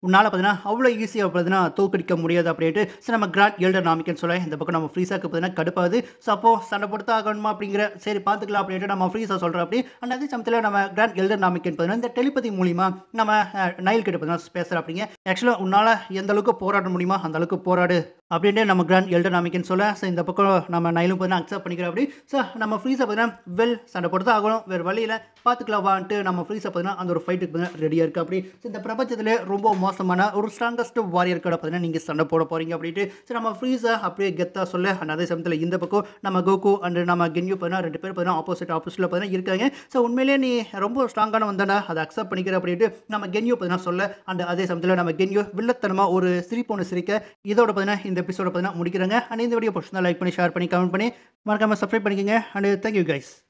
உன்னால பார்த்தீங்கன்னா, அவ்வளோ ஈஸியா பார்த்தீங்கன்னா தோற்கடிக்க முடியாது அப்படின்ட்டு, ஸோ நம்ம கிராண்ட் எல்டர் நாமிக்கன்னு சொல்ல இந்த பக்கம் நம்ம ஃப்ரீஸாக்கு பார்த்தீங்கன்னா கடுப்பாகுது. ஸோ அப்போ சண்டை போட்டு தான் ஆகணுமா அப்படிங்கிற சரி பார்த்துக்கலாம் அப்படின்ட்டு நம்ம ஃப்ரீஸா சொல்றாப்படி. அண்ட் அதே சமயத்தில நம்ம கிராண்ட் எல்டர் நாமிக்கன் பார்த்தீங்கன்னா, இந்த டெலிபதி மூலியமா நம்ம அ நைல் கிட்ட பார்த்தீங்கன்னா பேசுறாப்படிங்க. ஆக்சுவலா உன்னால எந்த அளவுக்கு போராட முடியுமோ அந்த அளவுக்கு போராடு அப்படின்ட்டு நம்ம கிராண்ட் எல்டர் நாமிக்கன்னு சொல்ல, ஸோ இந்த பக்கம் நம்ம நைலும் பார்த்தீங்கன்னா அக்செப்ட் பண்ணிக்கிறாப்படி. ஸோ நம்ம ஃப்ரீஸா பார்த்தீங்கன்னா, வெல் சண்டை போட்டு தான் ஆகணும். வேற வழி இல்ல. பார்த்துக்கலாம் வான்ட்டு நம்ம ஃப்ரீஸா பார்த்தீங்கன்னா, அந்த ஒரு ஃபைட்டுக்கு பார்த்தீங்கன்னா ரெடியா இருக்காப்படி. ஸோ இந்த பிரபஞ்சத்திலே ரொம்ப மோசமான ஒரு ஸ்ட்ராங்கஸ்ட் வாரியர் கூட பார்த்தீங்கன்னா, நீங்க சண்டை போட போறீங்க அப்படின்ட்டு. ஸோ நம்ம ஃப்ரீஸா அப்படியே கெத்தா சொல்ல, அண்ட் அதே சமயத்தில இந்த பக்கம் நம்ம கோகு அண்ட் நம்ம கென்யூ பார்த்தீங்கன்னா ரெண்டு பேரும் பார்த்தீங்கன்னா ஆப்போசிட் ஆப்போசிட்ல பார்த்தீங்கன்னா இருக்காங்க. ஸோ உண்மையிலேயே நீ ரொம்ப ஸ்ட்ராங்கானவன் தான்டா. அத அக்செப்ட் பண்ணிக்கிற அப்படின்ட்டு நம்ம கென்யூ பார்த்தீங்கன்னா சொல்ல, அண்ட் அதே சமயத்தில நம்ம கென்யூ வில்லத்தனமா ஒரு சிரிப்பு ஒண்ணு சிரிக்க, இதோட பார்த்தீங்கன்னா இந்த எபிசோட பார்த்தீங்கன்னா முடிக்கிறாங்க. அண்ட் இந்த வீடியோ பிடிச்சிருந்தா லைக் பண்ணி, ஷேர் பண்ணி, கமெண்ட் பண்ணி மறக்காம சப்ஸ்கிரைப் பண்ணிக்கங்க. And thank you guys.